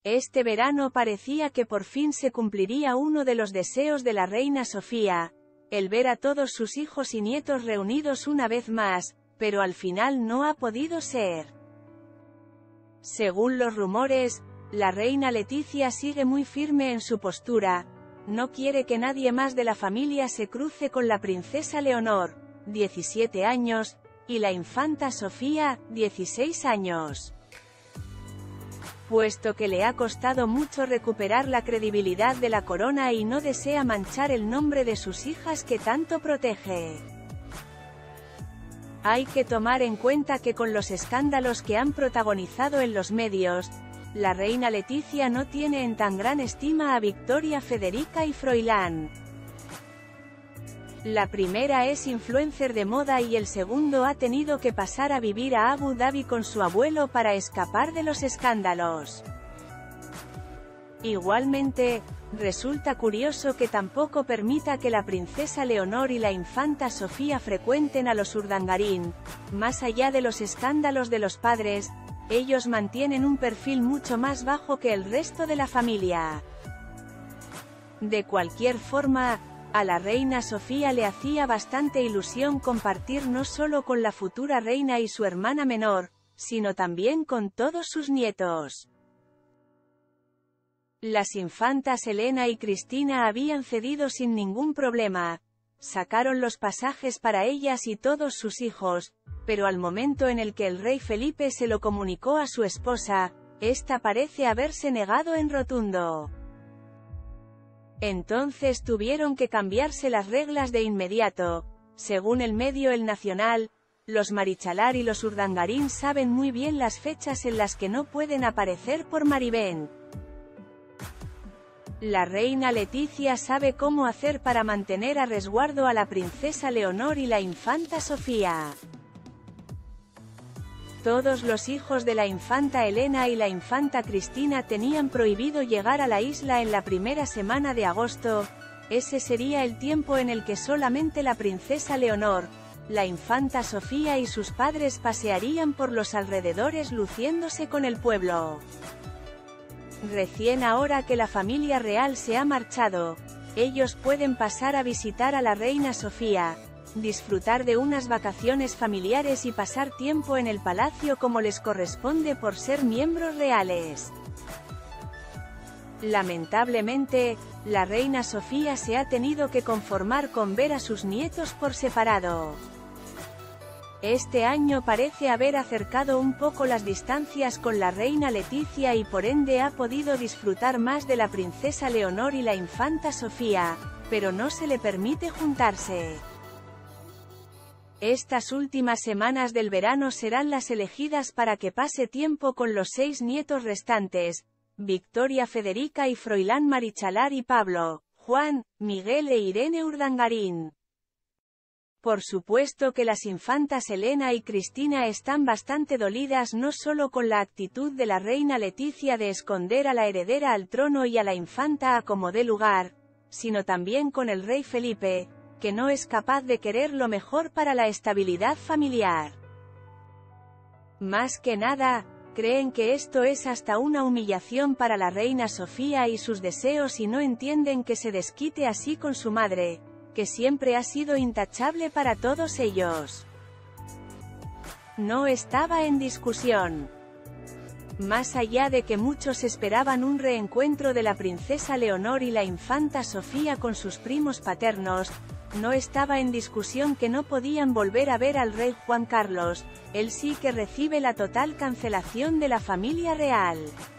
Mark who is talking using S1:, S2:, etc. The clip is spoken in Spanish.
S1: Este verano parecía que por fin se cumpliría uno de los deseos de la reina Sofía, el ver a todos sus hijos y nietos reunidos una vez más, pero al final no ha podido ser. Según los rumores, la reina Letizia sigue muy firme en su postura, no quiere que nadie más de la familia se cruce con la princesa Leonor, 17 años, y la infanta Sofía, 16 años. Puesto que le ha costado mucho recuperar la credibilidad de la corona y no desea manchar el nombre de sus hijas que tanto protege. Hay que tomar en cuenta que con los escándalos que han protagonizado en los medios, la reina Letizia no tiene en tan gran estima a Victoria Federica y Froilán. La primera es influencer de moda y el segundo ha tenido que pasar a vivir a Abu Dhabi con su abuelo para escapar de los escándalos. Igualmente, resulta curioso que tampoco permita que la princesa Leonor y la infanta Sofía frecuenten a los Urdangarín. Más allá de los escándalos de los padres, ellos mantienen un perfil mucho más bajo que el resto de la familia. De cualquier forma, a la reina Sofía le hacía bastante ilusión compartir no solo con la futura reina y su hermana menor, sino también con todos sus nietos. Las infantas Elena y Cristina habían cedido sin ningún problema. Sacaron los pasajes para ellas y todos sus hijos, pero al momento en el que el rey Felipe se lo comunicó a su esposa, esta parece haberse negado en rotundo. Entonces tuvieron que cambiarse las reglas de inmediato. Según el medio El Nacional, los Marichalar y los Urdangarín saben muy bien las fechas en las que no pueden aparecer por Marivent. La reina Letizia sabe cómo hacer para mantener a resguardo a la princesa Leonor y la infanta Sofía. Todos los hijos de la infanta Elena y la infanta Cristina tenían prohibido llegar a la isla en la primera semana de agosto. Ese sería el tiempo en el que solamente la princesa Leonor, la infanta Sofía y sus padres pasearían por los alrededores luciéndose con el pueblo. Recién ahora que la familia real se ha marchado, ellos pueden pasar a visitar a la reina Sofía, disfrutar de unas vacaciones familiares y pasar tiempo en el palacio como les corresponde por ser miembros reales. Lamentablemente, la reina Sofía se ha tenido que conformar con ver a sus nietos por separado. Este año parece haber acercado un poco las distancias con la reina Letizia y por ende ha podido disfrutar más de la princesa Leonor y la infanta Sofía, pero no se le permite juntarse. Estas últimas semanas del verano serán las elegidas para que pase tiempo con los 6 nietos restantes, Victoria Federica y Froilán Marichalar y Pablo, Juan, Miguel e Irene Urdangarín. Por supuesto que las infantas Elena y Cristina están bastante dolidas no solo con la actitud de la reina Letizia de esconder a la heredera al trono y a la infanta a como dé lugar, sino también con el rey Felipe, que no es capaz de querer lo mejor para la estabilidad familiar. Más que nada, creen que esto es hasta una humillación para la reina Sofía y sus deseos y no entienden que se desquite así con su madre, que siempre ha sido intachable para todos ellos. No estaba en discusión. Más allá de que muchos esperaban un reencuentro de la princesa Leonor y la infanta Sofía con sus primos paternos, no estaba en discusión que no podían volver a ver al rey Juan Carlos, él sí que recibe la total cancelación de la familia real.